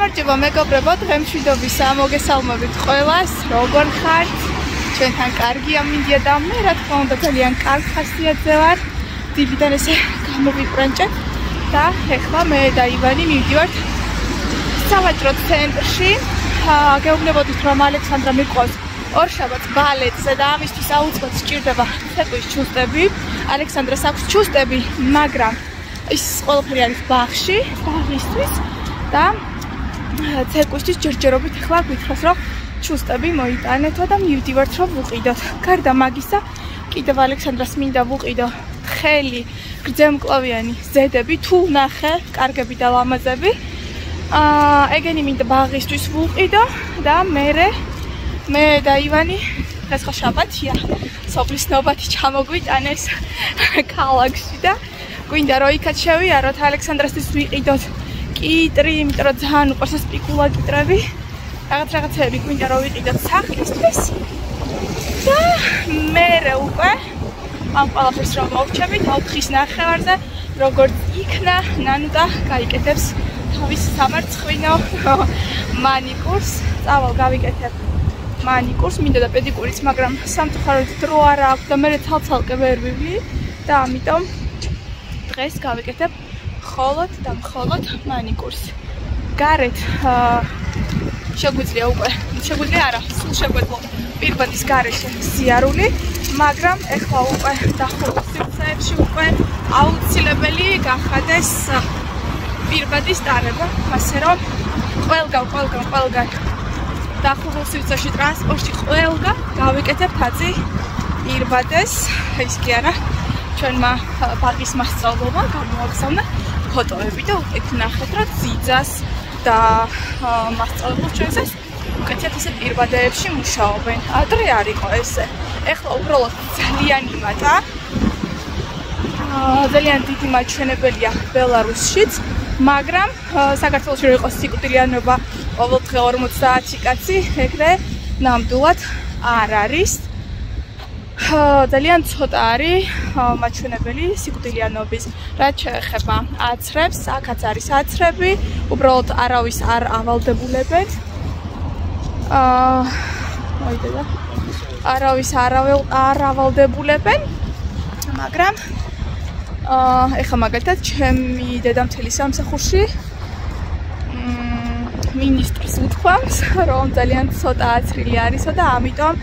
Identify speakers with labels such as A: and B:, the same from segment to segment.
A: გამარჯობა მეგობრებო, დღემშვიდობისა მოგესალმებით ყველას, როგორ ხართ? ჩვენთან კარგია მინდია და მე რა თქმა უნდა ძალიან კარგ ხასიათზე ვარ. დილიდან ესე გამოვიყრანჭეთ და ეხლა მე და ივანი მივდივართ სავაჭრო ცენტრში. გეუბნებოდით რომ ალექსანდრა მიყვავს ორშაბათს ბალეტზე და ამისთვის აუცილებლად სჭირდება ცეკვის ჩუსტები. ალექსანდრას აქვს ჩუსტები, მაგრამ ის ყველაფერი არის ბაღში, ბაღისთვის და ცეკვისთვის ჯერჯერობით ახლა გითხრას რომ ჩუსტები მოიტანეთო და მივდივართ რომ ვუყიდოთ. გარდა მაგისა კიდევ ალექსანდრას მინდა ვუყიდო თხელი გრძემკლავიანი ზედები თუ ნახე კარგები და ლამაზები. ეგენი მინდა ბაღისთვის ვუყიდო და მე და ივანი დღეს ხო შაბათია, სოფლის ნობათი ჩამოგვიტანეს ქალაქში და გვინდა რომ იქაც შევიაროთ ალექსანდრასთვის ვიყიდოთ კიტრი, იმიტომ რომ ძალიან უყვარს პიკულა კიტრები. რაღაცები გვინდა რომ ვიყიდოთ სახლისთვის და მე უკვე ამ ყველაფერს რომ მოვჩებით 4-ის ნახევარზე, როგორც იქნა ნანუტა გაიკეთებს თავის სამარცხვინო მანიკურს. წავალ გავიკეთებ მანიკურს, მინდა და პედიკურიც, მაგრამ სამწუხაროდ დრო არ აქვს და მე ცალ-ცალკე ვერ ვივლი და ამიტომ დღეს გავიკეთებ მხოლოდ და მხოლოდ მანიკურს. გარეთ შეგვიძლია არა, სულ შეგვეძლო პირბადის გარეშე სიარული, მაგრამ ეხლა უკვე დახურულ სივრცეებში უკვე აუცილებელი გახადეს პირბადის ტარება, ასე რომ ყველგან დახურულ სივრცეში ტრანსპორტში ყველგან გავიკეთებთ აწი პირბადეს. ის კი არა, ჩვენმა ბაღის მასწავლებლმა გამოაგზავნა ფოტოები და უკეთ ნახეთ რომ ძიძას და მასწავლებლებს ჩვენსაც უკეთეთ ესე პირბადეებში მუშაობენ. ადრე არ იყო ესე. ეხლა უბრალოდ ძალიან იმატა. ძალიან დიდი მაჩვენებელია ბელარუსშიც, მაგრამ საქართველოში რო იყოს სიკვდილიანობა ყოველდღე 50 კაცი, ეგრე ნამდვილად არ არის. ძალიან ცოტა არის მაჩვენებელი სიკვდილიანობის. რაც შეეხება აცრებს, აქაც არის აცრები, უბრალოდ არავის არ ავალდებულებენ. არავის არ ავალდებულებენ, მაგრამ ეხლა მაგალითად ჩემი დედამთილის სამსახურში მინისტრს უთქვამს, რომ ძალიან ცოტა აცრილი არისო და ამიტომ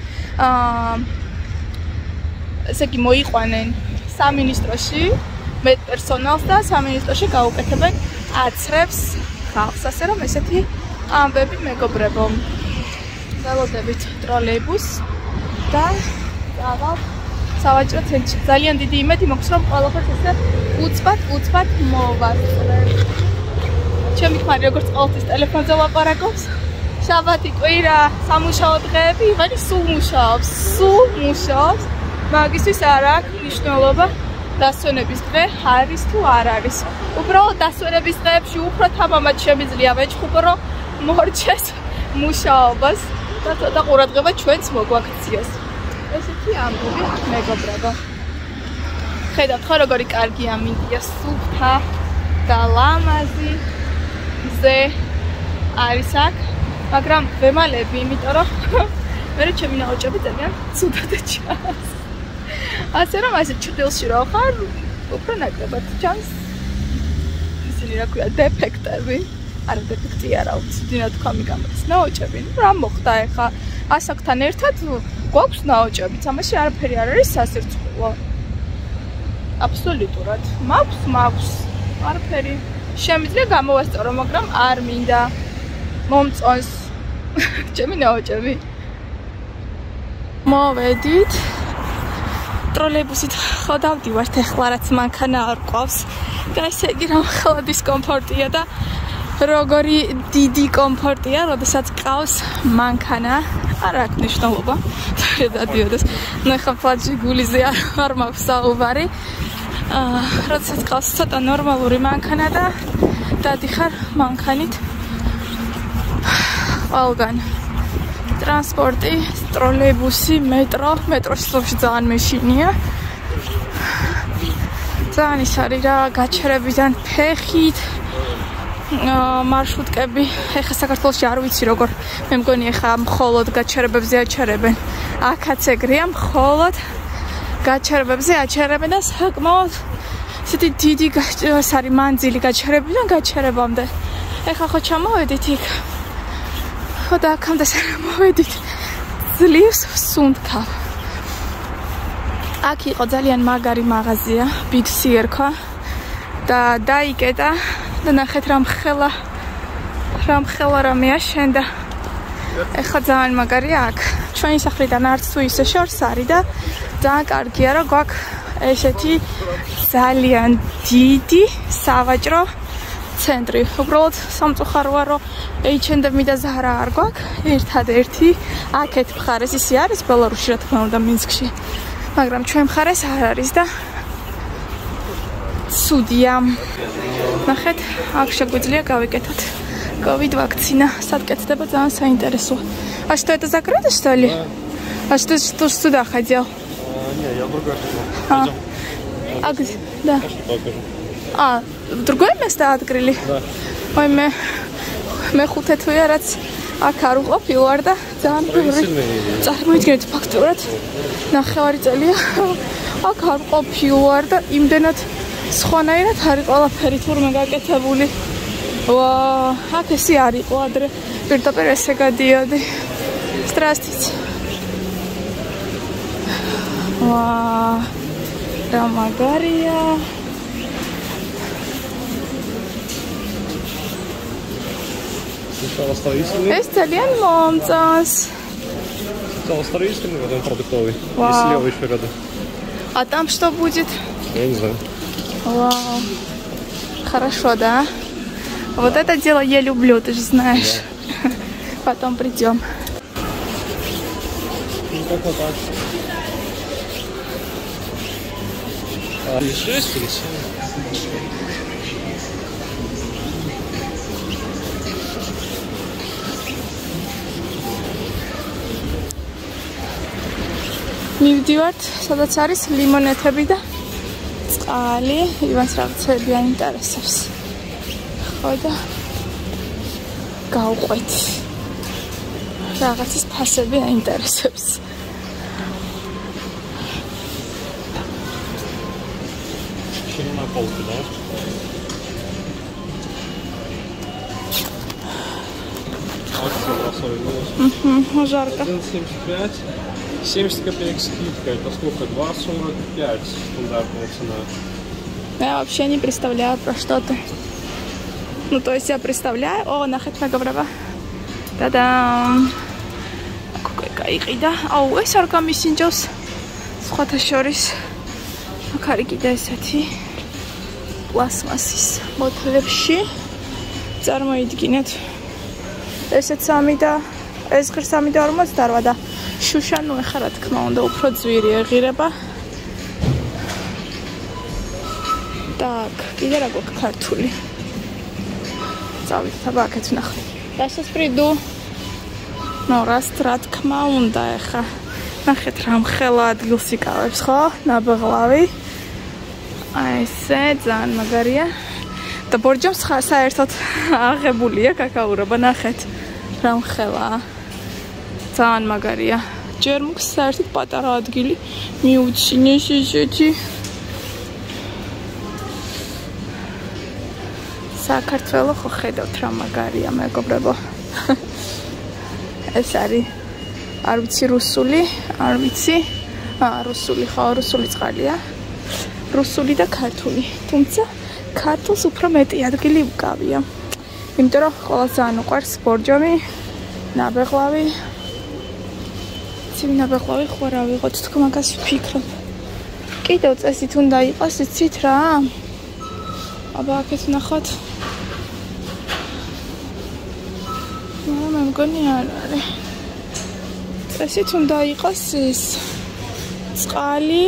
A: ესე იგი მოიყვანენ სამინისტროში მედპერსონალს და სამინისტროში გაუკეთებენ აცრებს ხალხს, ასე რომ ესეთი ამბები მეგობრებო. ველოდებით ტროლეიბუსს და წავალ სავაჭრო ცენტრში. ძალიან დიდი იმედი მაქვს რომ ყველაფერს ესე უცბად მოვასწრებ. ჩემი ქმარი როგორც ყოველთვის ტელეფონზე ლაპარაკობს. შაბათი კვირა, სამუშაო დღეები, ივანი სულ მუშაობს. მაგისთვის არ აქვს მნიშვნელობა დასვენების დღე არის თუ არ არის. უბრალოდ დასვენების დღეებში უფრო თამამად შემიძლია ვეჭხუბო მორჩეს მუშაობას და ცოტა ყურადღება ჩვენც მოგვაქციოს. ესეთი ამბები მეგობრებო. ხედავთ ხო როგორი კარგია მინდია სუფთა და ლამაზი ზე არის აქ, მაგრამ ვემალები, იმიტომ რომ მე ჩემი ნაოჭები ძალიან ცუდად ჩანს. ასე რომ ასე ჩრდილში რო ხარ, უფრო ნაკლებად ჩანს ისინი რა ქვია დეფექტები. არა დეფექტი არა, უცბად თქვა მიგამოწ ნაოჭები. რა მოხდა ეხა ასაკთან ერთად გვაქვს ნაოჭებიც, ამაში არაფერი არ არის სასირცხვილო. აბსოლუტურად. მაქვს არაფერი. შემიძლია გამოვასწორო, მაგრამ არ მინდა მომწონს ჩემი ნაოჭები. მოვედით ტროლეიბუსით ხო დავდივართ ეხლა, რაც მანქანა არ ყავს და ესე იგი რომ ხელა დისკომფორტია და როგორი დიდი კომფორტია, როდესაც ყავს მანქანა. არ აქვს მნიშვნელობა. დადიოდეს. ნუ ხა ფლაჯი გულიზე არ მაქვს საუბარი. როდესაც ყავს ცოტა ნორმალური მანქანა და დადიხარ მანქანით ყველგან. ტრანსპორტი, ტროლეიბუსი, მეტროში სულში ძალიან მეშინია. ძალიან ის არის რა, გაჩერებიდან ფეხით მარშრუტკები ეხა საქართველოში არ ვიცი როგორ მე მგონი ეხა მხოლოდ გაჩერებებზე აჩერებენ აქაც ეგრეა მხოლოდ გაჩერებებზე აჩერებენ და საკმაოდ ისეთი დიდი ეს არის მანძილი გაჩერებიდან გაჩერებამდე ეხა ხო ჩამოვედით იქ ხო და აქამდე მოვედით ძლივს სუნთქავ აქ იყო ძალიან მაგარი მაღაზია Big C ერქვა და დაიკეტა და ნახეთ რამხელა რამეა შენდა ეხლა ძალიან მაგარია აქ ჩვენი სახლიდან არც თუ ისე შორს არის და ძალიან კარგია რომ გვაქვს ესეთი ძალიან დიდი სავაჭრო ცენტრი უბრალოდ სამწუხაროა რომ H&M და Zara არ გვაქვს ერთადერთი აქეთ მხარეს ისე არის ბელარუსში რა თქმა უნდა მინსკში მაგრამ ჩვენ მხარეს არ არის და ცუდია ნახეთ აქ შეგვიძლია გავიკეთოთ COVID вакцина сад кეთდება ძალიან საინტერესოა а что это закрыто что ли а что ты сюда ходил
B: не я в другое ходил
A: а где да а в другое место открыли
B: да
A: ой მე ხუთე თვეა რაც აქ არ ვყოფი ვარ და ძალიან ბევრი წარმოიდგინეთ ფაქტურად ნახევარი წელია აქ არ ვყოფი ვარ და იმდენად სხვანაირად არის ყველაფერი თურმე გაკეთებული ვა აქ ესე არ იყო ადრე პირდაპირ ესე გადიოდი Здравствуйте ვა რა მაგარია ეს ძალიან მომწონს
B: строительный потом продуктовый и слева еще рядом
A: а там что будет
B: я не знаю
A: вау хорошо да вот это дело я люблю ты же знаешь да. Потом придем
B: ну как вот так или 6 или 7
A: მივდივართ, სადაც არის ლიმონეთები და წყალი, ივანს რაღაცები აინტერესებს. ხო და გავყვეთ. რაღაცის ფასები აინტერესებს.
B: Еще на полке, да?
A: Жарко.
B: 1,75. 70 копеек скидка, это сколько? 2,45 стандартная цена.
A: Я вообще не представляю, про что ты. Ну, то есть я представляю... О, нахет мегабраба. Та-дам! Какой кайгый, да? Ау, ეს არ გამისინჯოს. სხვათა შორის. აქ არის კიდე ესეთი პლასმასის ბოთლებში. წარმოიდგინეთ. ესეც 3 და ეს ღირს 3.48 და შუშა ნუ ეხლა რა თქმა უნდა უფრო ძვირი ეღირება. Так, კიდე რა გვაქვს ქართული. წავიდეთ აბა აქეთ ვნახოთ. Я сейчас приду. Ну, раз რა თქმა უნდა ეხლა. ნახეთ რა მხელა ადგილს იკავებს, ხო? ნაბეღლავი. აი ესე ძალიან მაგარია. და ბორჯომს საერთოდ აღებულია კაკაურობა, ნახეთ. რა მხელაა. ძალიან მაგარია. ჯერ მგს საერთოდ პატარა ადგილი მიუჩინეს ესეთი. საქართველოს ხო ხედავთ რა მაგარია მეგობრებო. ეს არის არ ვიცი რუსული, არ ვიცი. რუსული ხო, რუსული წყალია. რუსული და ქართული. თუმცა ქართულს უფრო მეტი ადგილი უკავია. იმიტომ რომ ყველას ძალიან უყვარს ბორჯომი, ნაბეღლავი. ცივი ნაბეღლავი ხო რა ვიღოთ თქო მაგას ვფიქრობ. კიდევ წესით უნდა იყოს იცით რა? აბა აქეთ ვნახოთ. მე მგონი არ არის. წესით უნდა იყოს ის წყალი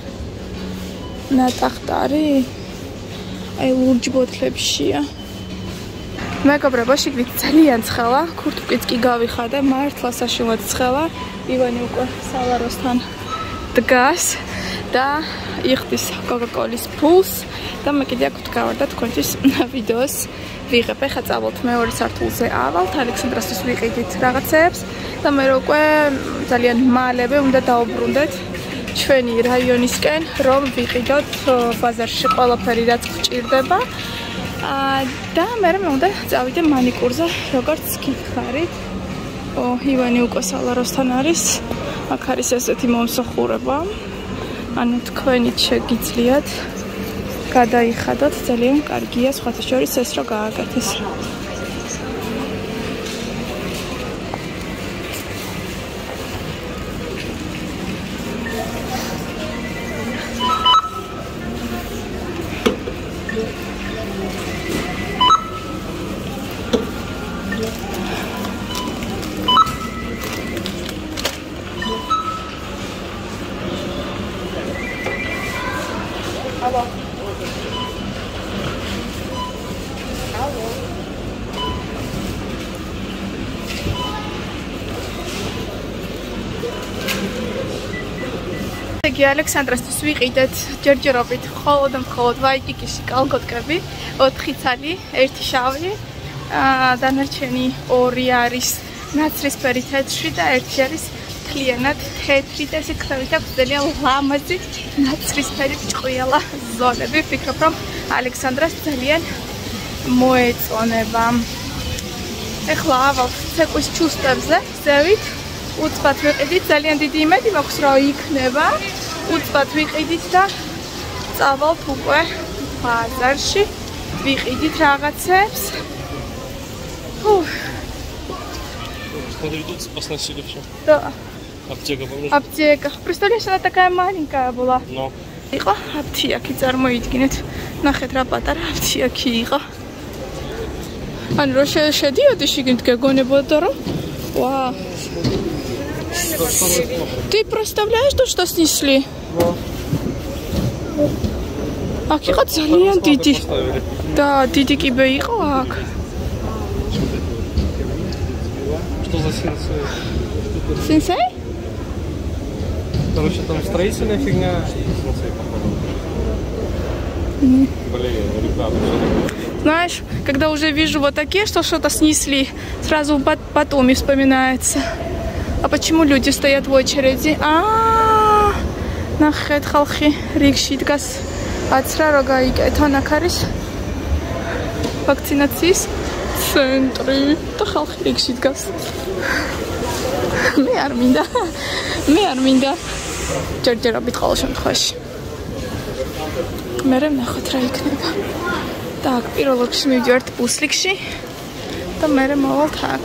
A: ნატახტარი. აი ლურჯ ბოთლებშია. მეგობრებო, შიგნით ძალიან ცხელა, ქურთკიც კი გავიხადე, მართლა საშინლად ცხელა. ივანი უკვე სალაროსთან დგას და იხდის კოკაკოლის ფულს და მე კიდე აქ ვდგავარ და თქვენთვის ვიდეოს ვიღებ. ეხლა წავალთ მეორე სართულზე ავალთ, ალექსანდრასთვის ვიყიდით რაღაცებს და მე უკვე ძალიან მალევე უნდა დავუბრუნდეთ ჩვენი რაიონისკენ, რომ ვიყიდოთ ბაზარში ყველაფერი რაც გვჭირდება. და მე უნდა წავიდე მანიკურზე, როგორც გითხარით. ივანი უკვე სალაროსთან არის. აქ არის ესეთი მომსახურება. ანუ თქვენით შეგიძლიათ გადაიხადოთ, ძალიან კარგია, სხვათა შორის ეს რა გააკეთეს. ალექსანდრასთვის ვიყიდეთ ჯერჯერობით მხოლოდ და მხოლოდ ვაიკიკიში კალგოტკები 4 ცალი, 1 შავი, დანარჩენი 2 არის ნაცრისფერი თეთრში და 1 არის მთლიანად თეთრი და ესე ხვდებით აქვს ძალიან ლამაზი ნაცრისფერი ჭყვიალა ზოლები. ვფიქრობ რომ ალექსანდრას ძალიან მოეწონება. ეხლა ავალთ ცეკვის ჩუსტებზე ზევით, უცბად ვიყიდით, ძალიან დიდი იმედი მაქვს რომ იქნება. უცბად ვიყიდით და წავალთ უკვე ბაზარში, ვიყიდით რაღაცებს.
B: Смотрите, тут оснастили все.
A: Да.
B: Аптека, помнишь?
A: Аптека. Представляешь, она такая маленькая была.
B: No.
A: იყო აფთიაქი წარმოიდგინეთ. ნახეთ რა პატარა აფთიაქი იყო. ანუ რო შედიოდი შიგნით გეგონებოდა რომ вау. Ты представляешь, что снесли? აქ იყო ძალიან დიდი. Да, დიდი კიბე იყო აქ.
B: Что за сенсей?
A: Сенсей?
B: Короче, там строительная фигня и сенсей, походу. Блин, ребята,
A: Знаешь, когда уже вижу вот такие, что что-то снесли, сразу потом и вспоминается. А почему люди стоят в очереди? Нахет халхи рикшит газ. Ацра рогай этана карис. Вакцинациис центри. Та халхи рикшит газ. მე არ მინდა ჯერჯერობით ყოველ შემთხვევაში. მე ნახოთ რა იქნება. Так, პირველ რიგში მივიდივართ ბუსლიკში და მე მოვალთ აქ.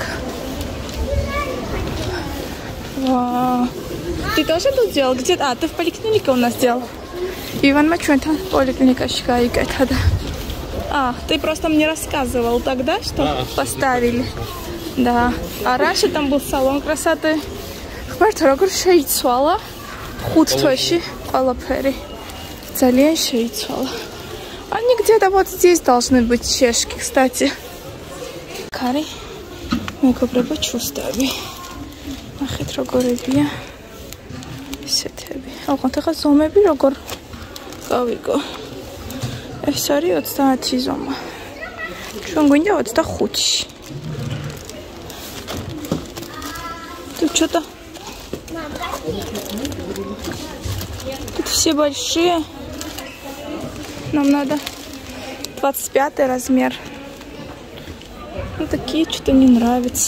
A: Вау. Ты тоже тут делал? Где-то? Ты в поликлинике у нас делал? Иван Мачуэнтан в поликлиникაში გაიკეთა და. Ты просто мне рассказывал тогда, что поставили. Да. А раньше там был салон красоты. Ხმართ როგორ შეიცვალა 5 თვეში ყველაფერი. Ძალიან შეიცვალა. Они где-то вот здесь должны быть чешки, кстати. Кари. მეგობრებო ჩუსტები. ნახეთ როგორებია. ისეთები. აუღოთ ახლა ზომები როგორ გავიგო. ეს არის 30 ზომა. ჩვენ გვინდა 25-ში. Тут что-то... Тут все большие. Нам надо 25 размер. Ну, такие что-то не нравятся.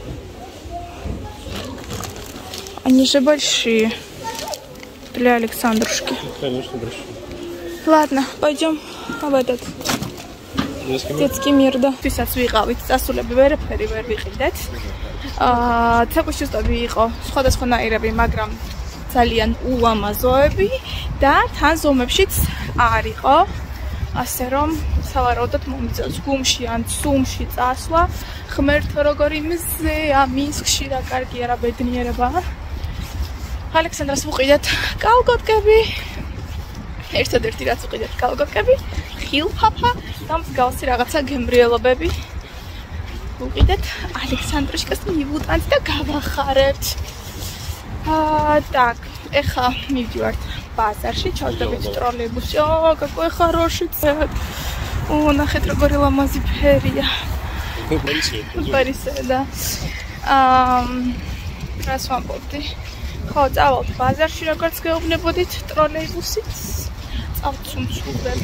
A: Они же большие. Для Александрушки.
B: Конечно, большие.
A: Ладно, пойдем в этот детский мир, да. Виსაც ვიყავით, წასულები ვერაფერი ვერ ვიყიდეთ. ცეკვის ჩუსტები იყო სხვადასხვანაირები, მაგრამ ძალიან უამაზოები და თან ზომებშიც არ იყო. ასე რომ სავარაუდოდ მომიწევს გუმში ან ცუმში წასვლა. ღმერთო როგორი მზეა მინსკში რა კარგია რა ბედნიერება. ალექსანდრას ვუყიდეთ კალგოტკები. ერთადერთი რაც ვუყიდეთ კალგოტკები, ხილფაფა და მსგავსი რაღაცა გემრიელობები. ვუყიდეთ ალექსანდრუშკას მივუტანთ და გავახარებთ. Так, ეხა მივდივართ ბაზარში, ჩავდებით ტროლეიბუსში. Какой хороший цвет. ნახეთ როგორი ლამაზი ფერია. Პარიზი, და. რას ვამბობდი? ხო, წავალთ ბაზარში, როგორც გეუბნებოდით, ტროლეიბუსით. წავცუნცულებ.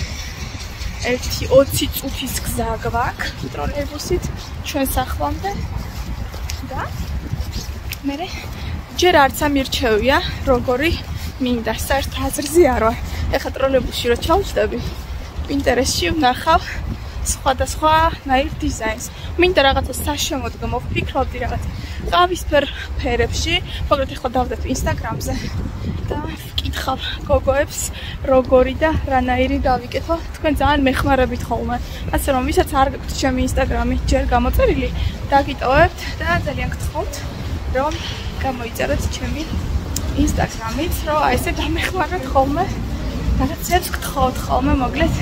A: 1-20 წუთის გზა გვაქვს ტროლეიბუსით ჩვენ სახლამდე. და მე ჯერ არც ამირჩევია, როგორი მინდა საერთ აზრზე არ ვარ. ეხლა ტროლეიბუსში რო ჩავჯდები, პინტერესტში ვნახავ სხვადასხვა ნაირ დიზაინს. მინდა რაღაცა საშემოდგომო, ვფიქრობდი რაღაცა ყავისფერ ფერებში, მაგრამ ეხლა დავდებ ინსტაგრამზე და ვკითხავ გოგოებს, როგორი და რანაირი გავიკეთო. თქვენ ძალიან მეხმარებით ხოლმე. ასე რომ ვისაც არ გაქვთ ჩემი ინსტაგრამი ჯერ გამოწერილი, დაგიტოვებთ და ძალიან გთხოვთ, რომ გამოიწეროთ ჩემი ინსტაგრამით, რომ აი ესე დამეხმაროთ ხოლმე. რაღაცებს გთხოვთ ხოლმე, მოკლედ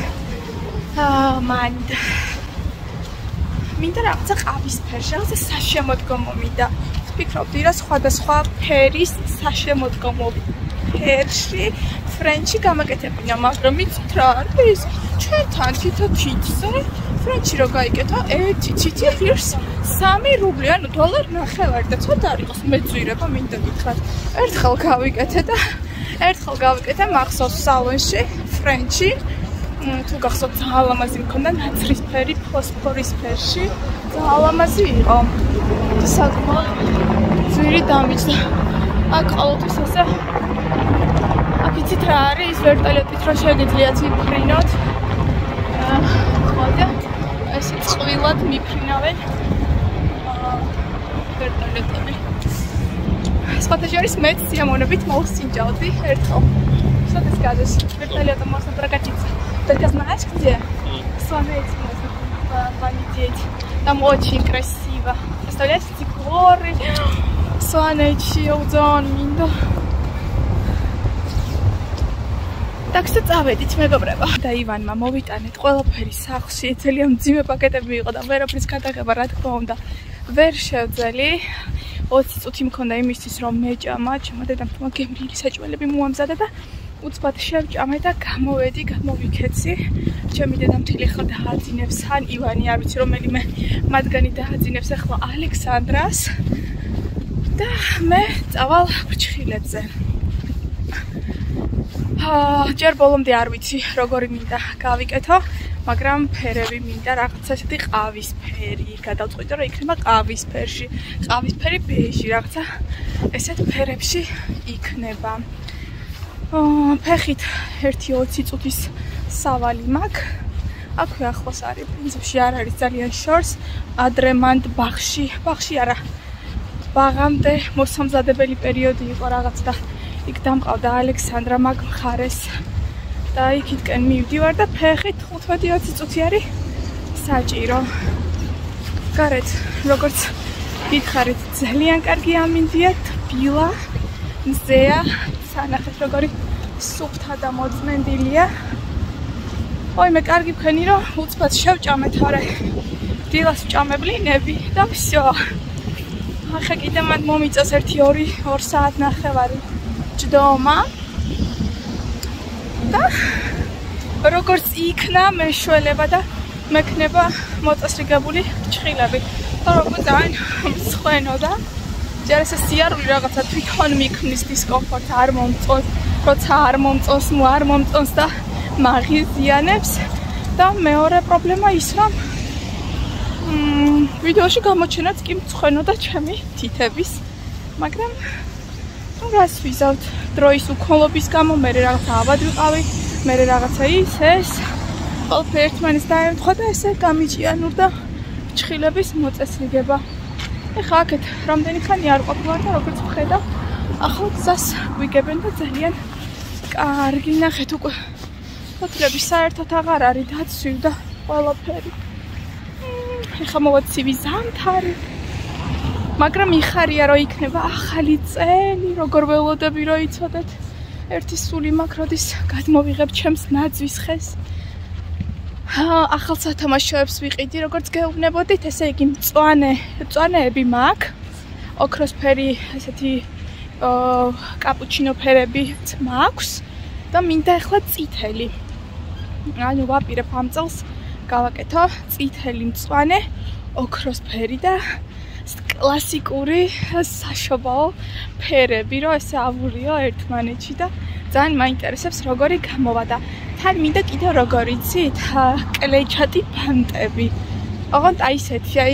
A: მინდა რაღაცა ყავისფერში, რაღაცა საშემოდგომო მინდა. ვფიქრობდი რა სხვადასხვა ფერის საშემოდგომო ფერში ფრენჩი გამაკეთებინა, მაგრამ იცით რა არის? ჩვენთან თითო თითზე ფრენჩი რო გაიკეთო, ერთი თითი ღირს 3 რუბლი, ანუ $1.50 და ცოტა არ იყოს მეძვირება, მინდა გითხრათ. ერთხელ გავიკეთე მახსოვს სალონში ფრენჩი. თუ გახსოვთ ძალიან ლამაზი მქონდა ნაცრისფერი ფოსფორის ფერში, ძალიან ლამაზი იყო. საკმაოდ ძვირი დამიჯდა. აქ ყოველთვის ესე აქ იცით რა არის, ვერტალიოტით რო შეგიძლიათ მიფრინოთ. ხოდა ესე წყვილად მიფრინავენ ვერტალიოტები. სხვათა შორის მეც სიამოვნებით მოვსინჯავდი ერთხელ. Что ты скажешь? Вертолетом можно прокатиться. Только знаешь где? Смотреть можно полететь. Там очень красиво. Представляете, эти горы, Суанечилдон, Миндо. Так что წავედით მეგობრებო. და ივანმა მოვიტანეთ ყველაფერი სახლში. ძალიან მძიმე პაკეტები იყო და ვერაფრის გადაღება რა თქმა უნდა ვერ შევძელი. 20 წუთი მქონდა იმისთვის რომ მეჭამა, ჩემო დედამთმა გემრიელი საჭმელები მოამზადა და უცბად შევჭამე და გამოვედი, გამოვიქეცი. ჩემი დედამთილი ახლა დააძინებს ან ივანი, არ ვიცი რომელიმე მათგანი დააძინებს ახლა ალექსანდრას და მე წავალ ფრჩხილებზე. ჯერ ბოლომდე არ ვიცი როგორი მინდა გავიკეთო, მაგრამ ფერები მინდა რაღაცა ესეთი ყავისფერი, გადავწყვიტე რომ იქნება ყავისფერში, ყავისფერი ბეიჟი, რაღაცა ესეთ ფერებში იქნება. ფეხით 1-20 წუთის სავალი მაქვს. აქვე ახლოს არის, პრინციპში არ არის ძალიან შორს. ადრემანტ ბაღში არა. ბაღამდე მოსამზადებელი პერიოდი იყო რაღაც და იქ დამყავდა ალექსანდრა მაგ მხარეს. და იქითკენ მივდივარ და ფეხით 15-20 წუთი არის საჭირო. გარეთ, როგორც გითხარით, ძალიან კარგი ამინდია, თბილა, მზეა. ნახეთ როგორი სუფთა და მოწმენდილია. ой, მე კარგი ვქენი რომ უცბად შევჭამეთ, არა. დილას ვჭამებლინები და всё. ახლა კიდე მან მომიწეს 1-2 საათ ნახევარი ჯდომა. და როგორც იქნა მეშველება და მექნება მოწესრიგებული ჭხილები. და როგორ ძალიან მსხვენოდა. ჯერ ესე სიარული რაღაცა თვითონ მიქმნის დისკომფორტს, არ მომწონს, როცა არ მომწონს, არ მომწონს და მაღიზიანებს. და მეორე პრობლემა ის რომ ვიდეოში გამოჩენაც კი მსხვენოდა ჩემი თითების, მაგრამ რას ვიზავთ დროის უქონლობის გამო, მე რაღაცა ავად ვიყავი, მე რაღაცა ეს ყველაფერი ერთმანეთს დაემთხვა და ესე გამიჭიანურდა ჭხილების მოწესრიგება. ეხლა აქეთ რამდენი ხანი არ ყოფილვარ და როგორც ვხედავ, ახლა გზას ვიგებენ და ძალიან კარგი. ნახეთ უკვე ფოთლები საერთოდ აღარ არის დაცვი და ყველაფერი. ეხლა მოვაცივი ზამთარი. მაგრამ იხარია რომ იქნება ახალი წელი, როგორ ველოდები რომ იცოდეთ. ერთი სული მაქვს, როდის გადმოვიღებ ჩემს ნაძვის ხეს. ახალ სათამაშოებს ვიყიდი, როგორც გეუბნებოდით, ესე იგი მწვანეები მაქვს. ოქროსფერი ესეთი კაპუჩინო ფერებიც მაქვს და მინდა ახლა წითელი. ანუ ვაპირებ ამ წელს გავაკეთო წითელი მწვანე, ოქროს ფერი და კლასიკური საშობაო ფერები, რომ ესე ავურიო ერთმანეთში და ძალიან მაინტერესებს როგორი გამოვა და თან მინდა კიდევ როგორ იცით, კლეჩატი ბანტები. ოღონდ აი ესეთი, აი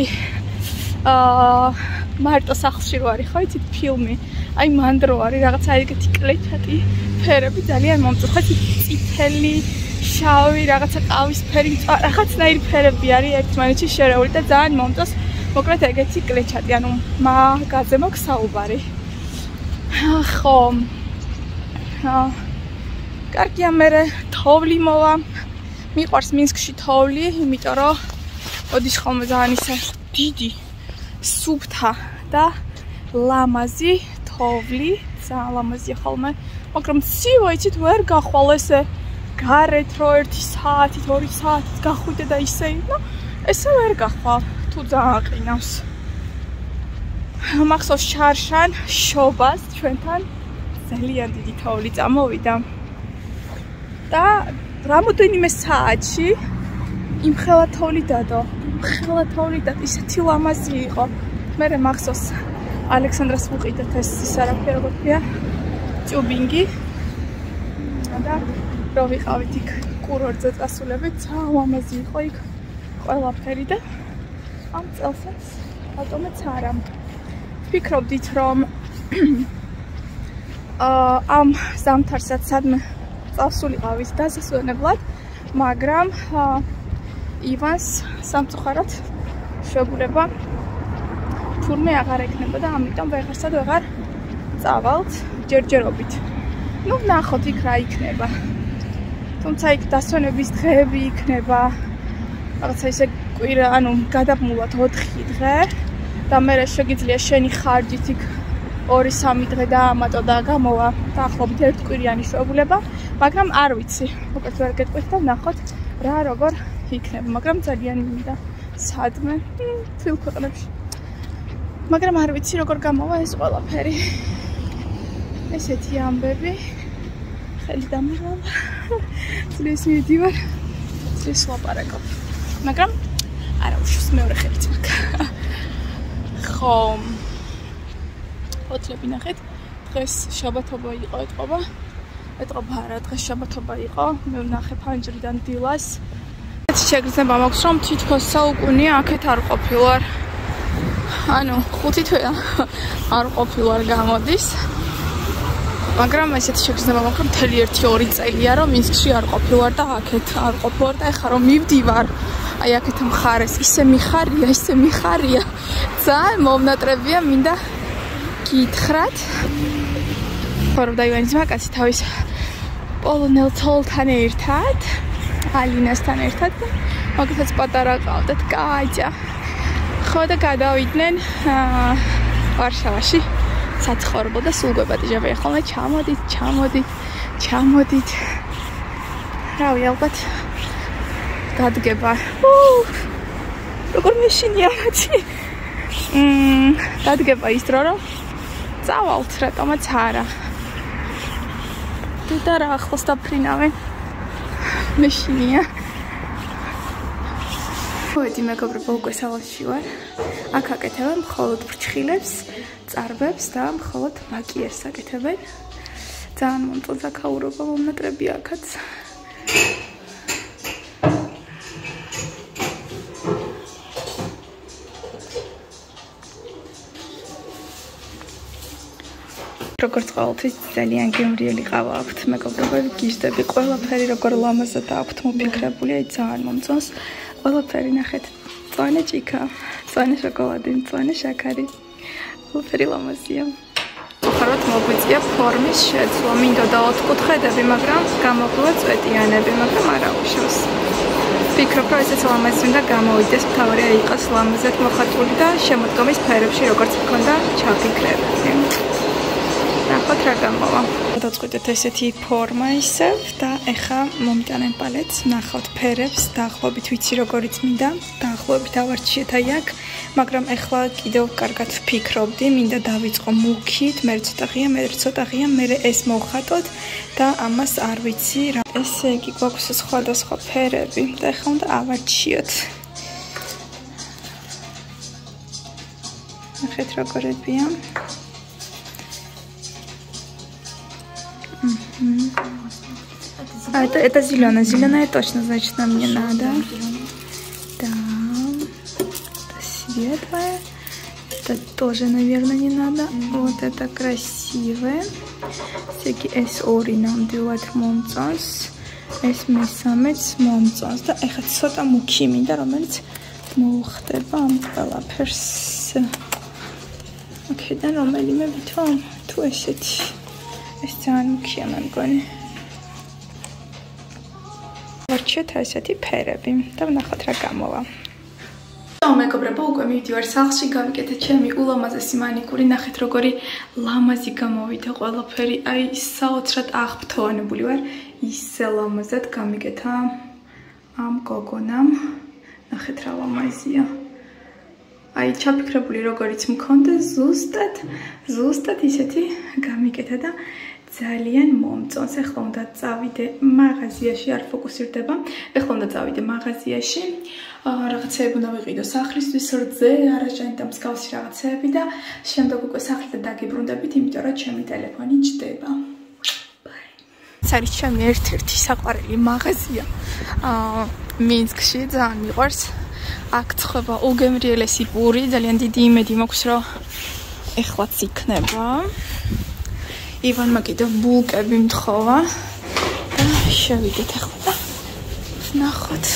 A: მარტო სახლში რო არის, ხო იცით ფილმი, აი მანდ რო არის რაღაცა ეგეთი კლეჩატი ფერები ძალიან მომწონს, წითელი, შავი, რაღაცა ყავისფერი, რაღაცნაირი ფერები არის ერთმანეთში შერეული და ძალიან მომწონს. მოკლედ ეგეთი კლეჩატი, ანუ მაგაზე მაქვს საუბარი. ხო. კარგია, მე თოვლი მოვა. მიყვარს მინსკში თოვლი, იმიტომ რომ ოდის ხოლმე ძალიან ისე დიდი, სუფთა და ლამაზი თოვლი, ძალიან ლამაზია ხოლმე. მაგრამ ცივა იცით ვერ გახვალ ესე გარეთ რო 1 საათით, 2 საათით გახვიდე და ისე, ნუ ესე ვერ გახვალ. თუ ძალიან ყინავს. მახსოვს შარშან შობას ჩვენთან ძალიან დიდი თოვლი წამოვიდა. და რამოდენიმე საათში იმხელა თოვლი დადო. იმხელა თოვლი და ისეთი ლამაზი იყო. მე მახსოვს ალექსანდრას ვუყიდეთ ეს ისარაფი როგორ ქვია ჭუბინგი. და რო ვიყავით იქ კურორტზე წასულებით, ძალიან ლამაზი იყო იქ ყველაფერი და ამ წელსაც ბატონეც არა. ვფიქრობდით რომ ამ ზამთარსაც სადმე წასულიყავით დასასვენებლად, მაგრამ ივანს სამწუხაროდ შეგულება თურმე აღარ ეკნება და ამიტომ ვეღარ წავალთ ჯერჯერობით. ნუ ნახოთ იქ რა იქნება. თუმცა იქ დასვენების დღეები იქნება. რაღაცა ისე კვირა, ანუ გადაბმულად 4 დღე და მე შეგიძლია შენი ხარჯით იქ 2-3 დღე დაამატო და გამოვა დაახლოებით 1 კვირიანი შეუძლება, მაგრამ არ ვიცი. უკეთ ვერ გეტყვით და ნახოთ რა როგორ იქნება, მაგრამ ძალიან მინდა სადმე თვილ ქვეყნებში. მაგრამ არ ვიცი როგორ გამოვა ეს ყველაფერი. ესეთი ამბები. ხელი დამიღალ. წლის მიდივარ. წლის ლაპარაკობ. მაგრამ არა უშავს მეორე ხელიც მაქვს. ხო. ოტლები ნახეთ. დღეს შაბათობა იყო ეთყობა. ეთყობა არა, დღეს შაბათობა იყო. მე ვნახე ფანჯრიდან დილას. შეგრძნება მაქვს რომ თითქოს საუკუნე აქეთ არ ყოფილვარ. ანუ 5 თვე არ ყოფილვარ გამოდის. მაგრამ ესეთი შეგრძნება მაქვს რომ მთელი 1-2 წელია რომ მინსკში არ ყოფილვარ და აქეთ არ ყოფილვარ და ეხლა რომ მივდივარ აი აქეთ მხარეს ისე მიხარია ძალიან მომნატრებია მინდა გითხრათ ხორდა ივანის მაკაცი თავის პოლონელ ცოლთან ერთად ალინასთან ერთად და მაგათაც პატარა ყავდათ კაჭა ხო და გადავიდნენ ვარშავაში საცხოვრებელ და სულ გვეპატიჟებია ხოლმე ჩამოდით რავი ალბათ დადგება როგორ მეშინია მათი დადგება ის დრო რომ წავალთ რატომაც არა და რა ახლოს დაფრინავენ მეშინია მოდი მეგობრებო უკვე სალონში ვარ აქ აკეთებენ მხოლოდ ფრჩხილებს წარბებს და მხოლოდ მაკიერს აკეთებენ ძალიან მომწონს აქაურობა მომნატრებია აქაც როგორც ყოველთვის ძალიან გემრიელი ყავა აქვთ მეგობრებო გიჟდები ყველაფერი როგორ ლამაზად აქვთ მოფიქრებული აი ძალიან მომწონს ყველაფერი ნახეთ მწვანე ჭიქა მწვანე შოკოლადი მწვანე შაქარი ყველაფერი ლამაზია ხაროთ მოგვიწია ფორმის შეცვლა მინდოდა 4 კუთხედები მაგრამ გამოგვივა წვეტიანები მაგრამ არა უშავს ვფიქრობ რომ ესეც ლამაზი უნდა გამოვიდეს მთავარია იყოს ლამაზად მოხატული და შემოდგომის ფერებში როგორც მქონდა ჩაფიქრებული ნახოთ რა გამოვა. გადავწყვიტეთ ესეთი ფორმა ისევ და ეხა მომიტანენ პალეტს, ნახავთ ფერებს, დაახლოებით ვიცი როგორიც მინდა, დაახლოებით ავარჩიეთ აი აქ, მაგრამ ეხლა კიდევ კარგად ვფიქრობდი, მინდა დავიწყო მუქით, მე ცოტა ღია, მე ცოტა ღია, მე ეს მოვხატოთ და ამას არ ვიცი რა. ესე იგი გვაქვს სხვადასხვა ფერები და ეხლა უნდა ავარჩიოთ. ნახეთ როგორებია. Это зеленая. Зеленая точно, значит, нам не надо. Да. Это светлое. Это тоже, наверное, не надо. Вот это красивое. Всякие S-ори нам делают момцонс. S-месамец момцонс. Да, ეხა ცოტა მუქი მინდა, რომელიც მოუხდება ამ ყველაფერს. აქედან რომელიმე ვითომ თუ ესეთი. ეს ძალიან მუქია მე მგონი. ვარჩიოთ ესეთი ფერები და ვნახოთ რა გამოვა. მეგობრებო, უკვე მივდივარ სახლში, გავიკეთე ჩემი ულამაზესი მანიკური, ნახეთ როგორი ლამაზი გამოვიდა ყველაფერი, აი საოცრად აღფრთოვანებული ვარ, ისე ლამაზად გამიკეთა ამ გოგონამ, ნახეთ რა ლამაზია. აი ჩაფიქრებული როგორიც მქონდა, ზუსტად ისეთი გამიკეთა და ძალიან მომწონს. ეხლა უნდა წავიდე მაღაზიაში, არ ფოკუსირდება. ეხლა უნდა წავიდე მაღაზიაში. რაღაცეები უნდა ვიყიდო სახლისთვის, რძე, არაჟანი და მსგავსი რაღაცეები და შემდეგ უკვე სახლიდან დაგიბრუნდებით, იმიტომ რომ ჩემი ტელეფონი ჭდება. ეს არის ჩემი ერთ-ერთი საყვარელი მაღაზია. მინსკში ძალიან მიყვარს. აქ ცხება უგემრიელესი პური, ძალიან დიდი იმედი მაქვს, რომ ეხლაც იქნება. ივანმა კიდევ ბულკები მთხოვა და შევიდეთ ახლა და ვნახოთ.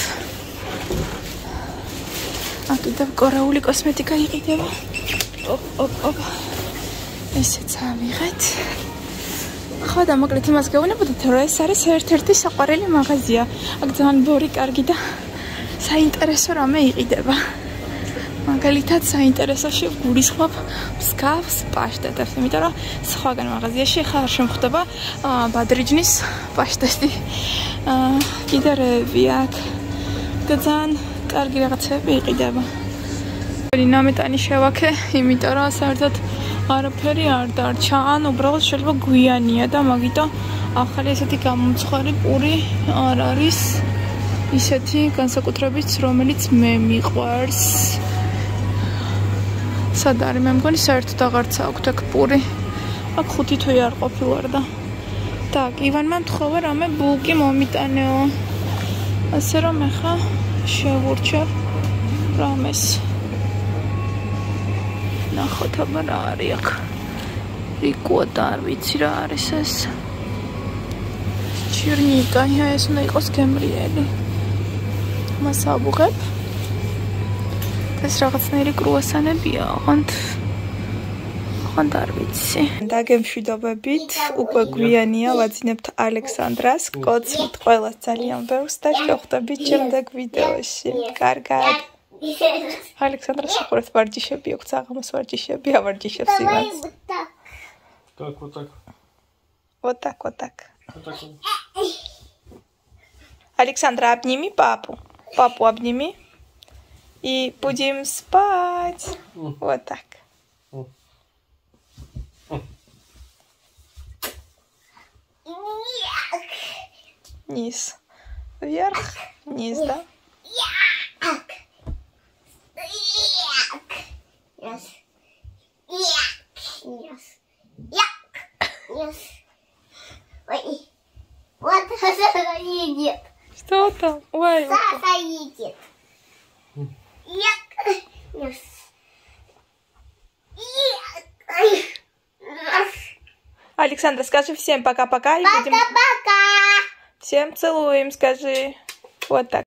A: აქ კიდევ კორეული კოსმეტიკა იყიდება. ოპ. ესეც ავიღეთ. ხო და მოკლედ იმას გეუბნებოდით, რომ ეს არის ერთ-ერთი საყვარელი მაღაზია. აქ ძალიან ბორი კარგი და საინტერესო რამე იყიდება. მაგალითად საინტერესოში ვგულისხმობ მსგავს პაშტეტებს, იმიტომ რომ სხვაგან მაღაზიაში ხარ შემხვდება ბადრიჯნის პაშტეტი. კიდერები აქ და ძალიან კარგი რაღაცები იყიდება. ნამეტანი შევაქე, იმიტომ რომ საერთოდ არაფერი არ დარჩა, ან უბრალოდ შეიძლება გვიანია და მაგიტომ ახალი ესეთი გამომცხვარი პური არ არის ისეთი განსაკუთრებით, რომელიც მე მიყვარს. სად არის? მე მგონი საერთოდ აღარც აქვთ აქ პური. აქ 5 თვე არ ყოფილვარ და. Так, ივანმა მთხოვა რამე ბულკი მომიტანეო. ასე რომ ეხა შევურჩევ რამეს. ნახოთ აბა რა არის აქ. რიკუა და არ ვიცი რა არის ეს. ჩირნიკა, ეს უნდა იყოს გემრიელი. მას ავუღებ. ეს რაღაცნაირი კრუასანებია, ოღონდ არ ვიცი. დაგემშვიდობებით, უკვე გვიანია ვაძინებთ ალექსანდრას, გკოცმით ყველას ძალიან ბევრს და შევხვდებით შემდეგ ვიდეოში. კარგად. ალექსანდრას უყურეთ ვარჯიშები აქვს, აღამოს ვარჯიშები, ავარჯიშებს იმას. Вот так. Александра, обними папу. Папу обними. И будем спать. Вот так. Низ. Вверх. Вниз, да?
C: Вот Саша едет.
A: Что там? Ой,
C: Саша едет.
A: Александра, скажи всем пока-пока и будем...
C: Пока-пока.
A: Всем целуем, скажи. Вот так.